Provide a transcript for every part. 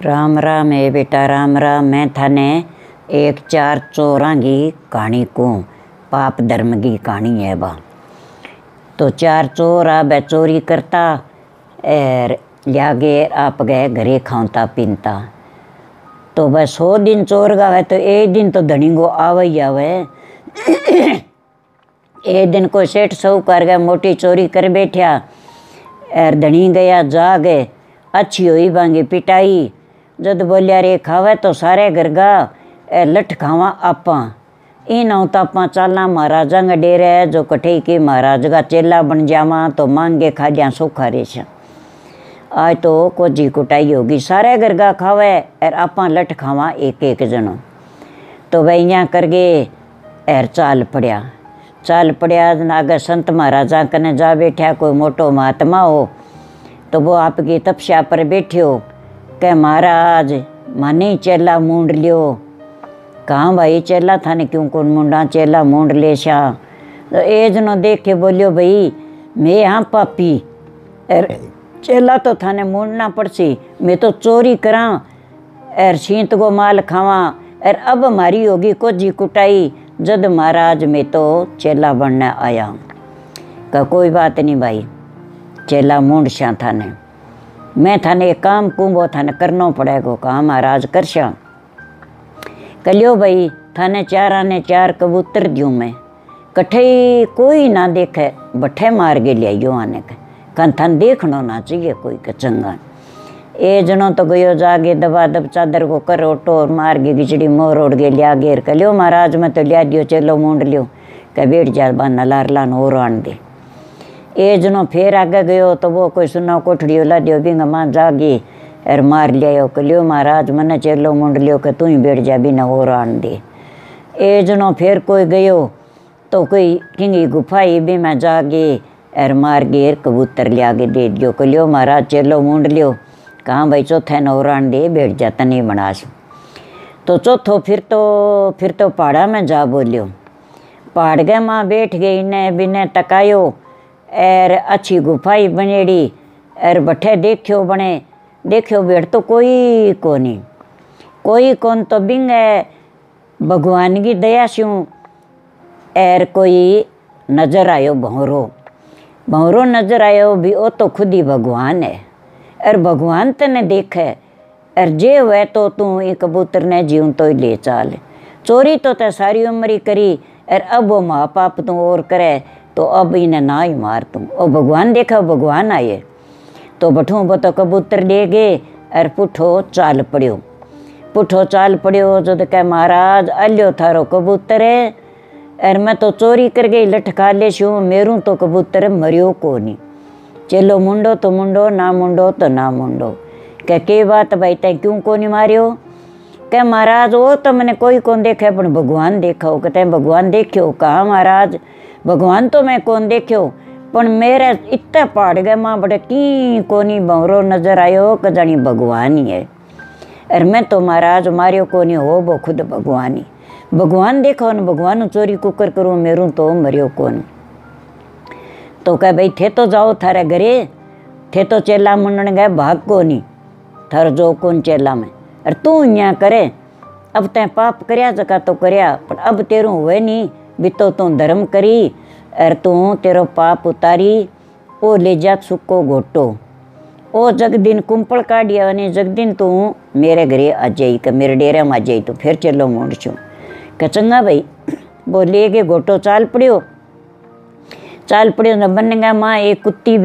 राम राम है बेटा, राम राम। मैं थाने एक चार चोरां की कहानी को, पाप धर्म की कहानी है बा। तो चार चोर आ चोरी करता और लियागे आप गए घरे खाता पीता। तो वह 100 दिन चोर गावे तो एक दिन तो धनी को आवे ही आवे। एक दिन को सेठ साहूकार गए मोटी चोरी कर बैठा और धनी गया जागे अच्छी हुई बांगी पिटाई। जद बोलिया रे खावे तो सारे घर गा लठ खावा आपा। इन तापा चालना महाराजा का डेरे है जो कठे के महाराज का चेला बन जावा तो मांगे खा जा सूखा रेश। आज तो कोजी कुटाई होगी सारे घर गा खावे और आपा लठ खावा एक एक जनो। तो वह यहाँ कर गए और चाल पड़िया आगे संत महाराजा कने जा बैठा कोई मोटो महात्मा हो। तो वो आपकी तपस्या पर बैठ्यो के महाराज माने चेला मूंड लियो। कहाँ भाई चेला थाने क्यों कौन मुंडा चेला मूंड ले शा। तो ए जनो देख के बोलियो भाई मैं यहाँ पापी और चेला तो थाने मूंडना पड़सी। मैं तो चोरी करा और शीत को माल खावा और अब हमारी होगी कोजी कुटाई। जद महाराज मैं तो चेला बनने आया। का कोई बात नहीं भाई चेला मूंड शा थाने। मैं थाने एक काम कूँ थाने करना पड़ेगा। कहा महाराज कर शा। कलियो भाई थाने चार आने चार कबूतर दियो मैं कठे कोई ना देखे बठे मार के लियाइयो आने के कन थान देखना ना चाहिए कोई के चंगा। ए जनो तो गयो जागे दबा दब चादर को कर ओटो मार के खिचड़ी मोर ओढ़ के लिया गेर। कलियो महाराज मैं तो लिया दियो चलो मूंड लियो कह बैठ जा बाना लारलान और आन दे। ए जनो फिर आगे गयो तो वो कोई सुना कोठड़ी ला दियो बिंगा मां जागी और मार लिया। कलियो महाराज मने चेलो मुंड लियो के तू ही बैठ जा बिना और आन दे। ए जनो फिर कोई गयो तो कोई किंगी गुफाई भी मैं जागे और मार गेर कबूतर लिया के दे दियो। कलियो महाराज चेलो मुंड लियो। कहाँ भाई चौथे न और आन दे बैठ जा तनी बनास। तो चौथो फिर तो पहाड़ा में जा बोलियो। पहाड़ गए माँ बैठ गई ने बिने टकायो और अच्छी गुफाई बनेड़ी और बठे देखियो बैठ तो कोई कौन तो बिंग भगवान की दया स्यूं और कोई नजर आयो भंवरो नजर आयो भी वो तो खुद ही भगवान है और भगवान तने देखे और जे हुए तो तू ये कबूतर ने जीवन तो ही ले चाल। चोरी तो ते सारी उम्र ही करी और अब वो महापाप तू और करे तो अब इन्हें ना ही मार तू। और भगवान देखा भगवान आए तो बठू वो तो कबूतर ले गए और पुठो चाल पड़ियो जो तो कह महाराज अलियो थारो कबूतर है और मैं तो चोरी कर गई लठ खा ले शू मेरू तो कबूतर मरियो को नहीं। चलो मुंडो तो मुंडो ना मुंडो तो ना मुंडो। कह के बात भाई तय क्यों को नहीं मारियो। कह महाराज वो तो मैंने कोई कौन देखा पर भगवान देखा हो। कहते भगवान देखियो। कहा महाराज भगवान तो मैं कौन देखियो पर मेरे इतना पहाड़ गए माँ बड़े की कोनी भंवरो नजर आयो कि जानी भगवान ही है और मैं तो महाराज मारियो कोनी हो वो खुद भगवान ही। भगवान देखो न भगवान चोरी कुकर करूँ मेरू तो मरियो कौन। तो कह भाई थे तो जाओ थारे घरे थे तो चेला मुंडन गए भाग को नहीं थार जो कौन चेला में और तू यहाँ करे। अब तै पाप करया जका तो करया पर अब तेरू हुए नहीं भी तो तू धर्म करी और तू तेरो पाप उतारी। ओ ले जा सुको घोटो ओ जगदिन कुंपल काटिया ने जगदिन तू मेरे घरे आ जाई के मेरे डेरे में आ जाई तो फिर चलो मुंड छू। के चंगा भाई वो ले के घोटो चाल पड़ियो न बन गया माँ एक कुत्ती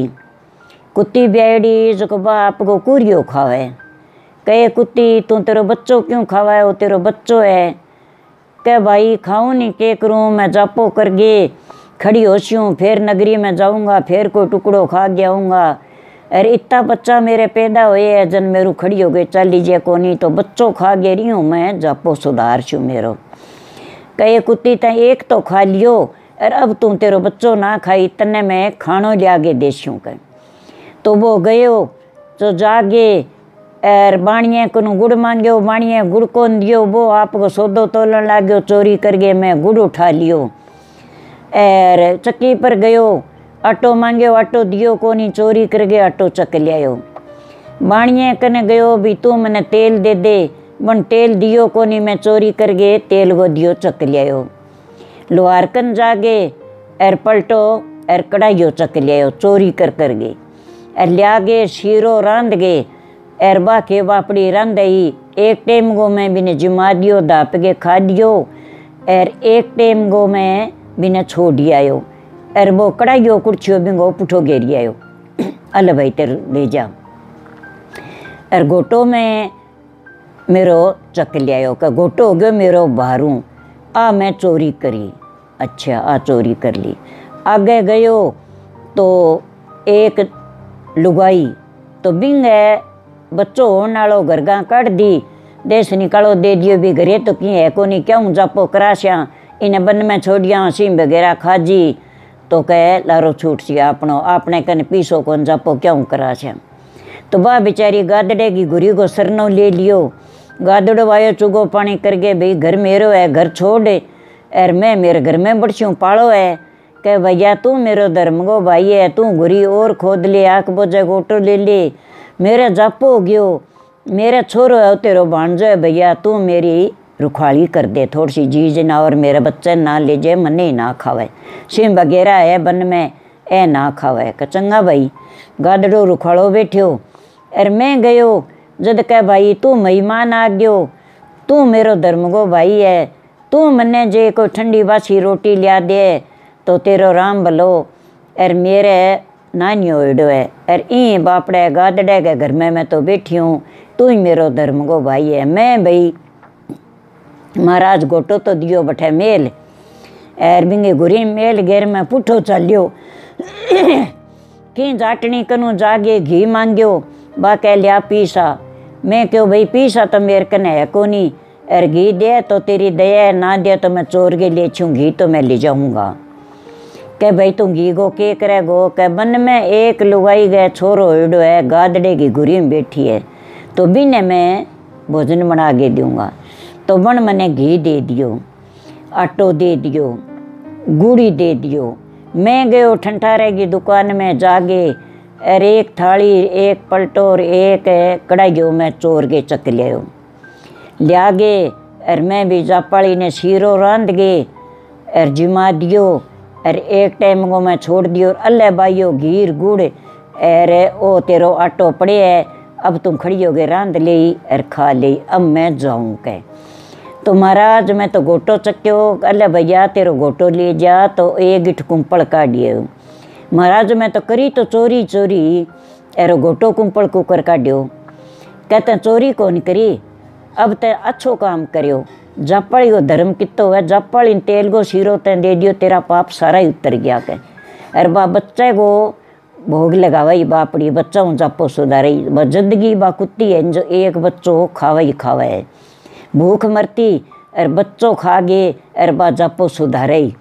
ब्याड़ी जो बाप को कुरियो खावे। कहे कुत्ती तू तेरो बच्चो क्यों खावा है वो तेरो बच्चो है। कह भाई खाऊं नहीं के करूँ मैं जापो कर गे खड़ी होशियूँ फिर नगरी में जाऊँगा फिर कोई टुकड़ो खा गया आऊँगा और इतना बच्चा मेरे पैदा हुए है जन मेरू खड़ी हो गई चल लीजिए को नहीं तो बच्चों खा गे रही हूँ मैं जापो सुधार छू मेरो। कहे कुत्ती तय एक तो खा लियो और अब तू तेरो बच्चो ना खाई तने मैं खानो लिया गे देशूँ कर। तो वो गयो तो जागे और बाणिए को गुड़ मांगियो बाणिए गुड़ कौन दियो वो आपको सौदो तोलन लाग्यो चोरी कर गए मैं गुड़ उठा लियो और चक्की पर गयो आटो मांगियो आटो दियो को नहीं चोरी कर गए आटो चक लियायो। बाणिए कने गयो भी तू मने तेल दे दे, बन तेल दियो कोनी, मैं चोरी कर गे तेल वो दियो चक लियायो। लोहार कन जागे एर पलटो एर कढ़ाइयो चक लियायो चोरी कर गे। एर लिया गे शीरो रांध गे एर बाके बापड़ी रांधई। एक टेम गो में बिने जिमा दियो दाप के खा दियो, एर एक टेम गो में बिने छोड़ आयो। एर वो कढ़ाइयो कुर्छियो बिंगो पुठो घेरी आयो। अल भाई तेर ले जा। एर गोटो में मेरो चक लियायो का गोटो हो गयो मेरो बारू। आ मैं चोरी करी, अच्छा आ चोरी कर ली। आगे गयो तो एक लुगाई तो बिंग बच्चों होने वालो घरगा काट दी, देश निकालो दे दियो भी घरे तो की है कोनी क्यों जापो कराश्या, इन्हें बन में छोड़िया सीम वगैरह खाजी तो कह लारो छूट सी आपनो, आपने कन पीसो कौन जापो क्यों कराश्या। तो वह बेचारी गादड़े की गुरी को सरनो ले लियो। गादड़ो आयो चुगो पानी करके भाई घर मेरो है, घर छोड़ एर मैं मेरे घर में बड़छूँ पालो है। कह भैया तू मेरो धर्म गो भाई है, तू गुरी और खोद ले आख बोझे गोटो ले ले, मेरे जापो गयो, मेरे छोरो है तेरो भांजो है भैया, तू मेरी रुखाली कर दे थोड़ी सी जीज ना, और मेरे बच्चे ना ले जाए मने ना खावे, सिम वगैरह है बन में ए ना खावे। का चंगा भाई। गादड़ो रुखाड़ो बैठ्यो और मैं गयो जद कह भाई तू मेहमान आ गयो, तू मेरो धर्म गो भाई है, तू मने जे कोई ठंडी बासी रोटी लिया दे तो तेरो राम भलो। और मेरे नानी होड़ो है और ई बापड़े गादड़े के घर में मैं तो बैठी हूँ, तू ही मेरो धर्म गो भाई है। मैं भाई महाराज गोटो तो दियो बठे मेल एर बिंगे गुरी मेल घेर में पुठो चलियो। की जाटनी कनु जागे घी मांगियो, बा कह लिया पीसा। मैं क्यों भाई पीसा तो मेरे कने है कोनी, और घी दे तो तेरी दया है, ना दे तो मैं चोर के ले छूँ घी तो मैं ले जाऊँगा। कह भाई तू घी गो के करे गो। कह बन में एक लुगाई गए छोरो हिड़ो है, गादड़े की गुरी में बैठी है, तो बिने मैं भोजन बना के दूँगा। तो बन मने घी दे दियो, आटो दे दियो, गुड़ी दे दियो। मैं गयो ठंठारे की दुकान में जागे और एक थाली एक पलटो और एक कढ़ाइयो में चोर के चक लियो लिया गे। और मैं भी जापाली ने शीरो रांध गे और जिमा दियो और एक टाइम को मैं छोड़ दियो। और अल्ले बाइयो घीर गुड़ और ओ तेरो आटो पड़े है, अब तुम खड़ी हो गए रांध ले और खा ले, अब मैं जाऊँ कह। तो महाराज मैं तो गोटो चक्यो, अल्ले भैया तेरो गोटो ले जा, तो एक गिठ कुंपल काटियो। महाराज मैं तो करी तो चोरी चोरी एरो गोटो कुंपल कुकर काटियो। कहते चोरी कौन करी, अब ते अच्छो काम करियो। जापाली को धर्म कितो है, जापाली तेल को शीरो ते दे दियो, तेरा पाप सारा ही उतर गया के। अरे बा बच्चे को भोग लगावाई बापड़ी, बच्चा हूँ जापो सुधारई, बा जिंदगी बा कुत्ती है जो एक बच्चों खावा ही खावा है, भूख मरती और बच्चों खा गे और बा जापो सुधारई।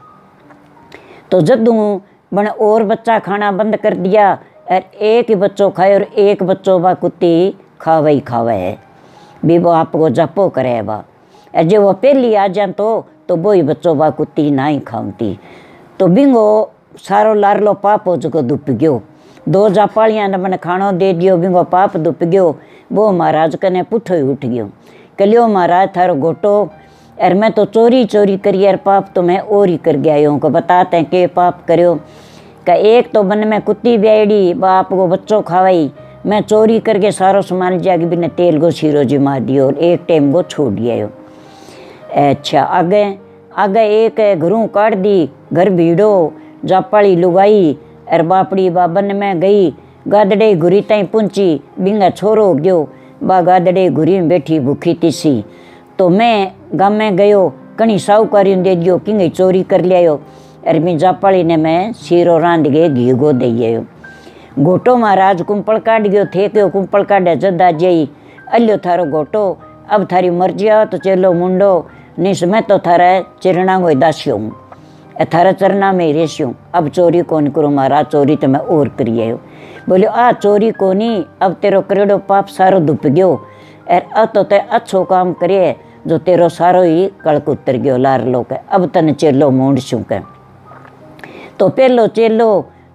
तो जदू बन और बच्चा खाना बंद कर दिया और एक ही बच्चों खाए और एक बच्चों बा कुत्ती खावा ही खावा है, भी वो आपको जापो करे बा। और जो वो पहली आ जाए तो वो ही बच्चों बा कुत्ती ना ही खाती। तो बिंगो सारो लारलो पाप हो चुको दुप गयो। दो जापालियां ने मैंने खानो दे दियो, बिंगो पाप दुप गयो। वो महाराज कने पुठो ही उठ गयो। कलियो महाराज थारो गोटो और मैं तो चोरी चोरी करी और पाप तो मैं और ही कर गया हूँ। को बताते हैं के पाप करो। का एक तो बन में कुत्ती ब्याड़ी बाप को बच्चों खावाई, मैं चोरी करके सारो सामान जाके बिना तेल को शीरो जिमा दियो और एक टाइम को छोड़ दिया। अच्छा आगे आगे एक घरों काट दी, घर भीड़ो जापाली लुगाई और बापड़ी बाबन में गई। गादड़े घुरी ताई पुंची, बिंगा छोरो हो गयो, बा गादड़े घुरी में बैठी भूखी तीसी। तो मैं गाँव में गयो, कणी साहूकारी दे दियो, किंग चोरी कर लियायो। और मैं जापाली ने मैं शीरो रांध के घी गो दे गोटो महाराज कुंपल काट गयो थे क्यों कुंपल काटे जदा जई अल्यो थारो गोटो, अब थारी मर्जी आओ तो चलो मुंडो, नहीं मैं तो थारा चिरणा को दास्यो हूँ, थारा चरना में रेस्यो, अब चोरी कौन करो महाराज, चोरी तो मैं और करी आयो। बोलो आ चोरी कोनी, अब तेरो करेड़ो पाप सारो दुप गयो और अब तो ते अच्छो काम करे जो तेरो सारो ही कड़क उतर गयो लार लो के, अब तन चेलो मूंड शू के। तो पहलो चेलो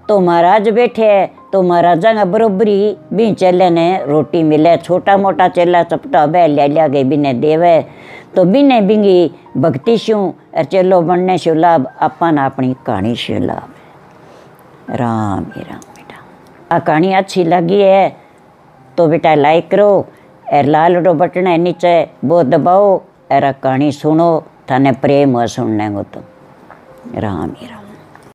तो महाराज बैठे है तो महाराजा का बरोबरी भी चेले ने रोटी मिले, छोटा मोटा चेला चपटा बह लिया गए बिने देवे तो बिने बिंगी भक्ति शू और चेलो बनने शु लाभ अपन अपनी कहानी शु लाभ। राम ही राम। बेटा आ कहानी अच्छी लगी है तो बेटा लाइक करो और लाल रो बटन है नीचे वो दबाओ और कहानी सुनो, थाने प्रेम हो सुनने को तो। राम ही राम।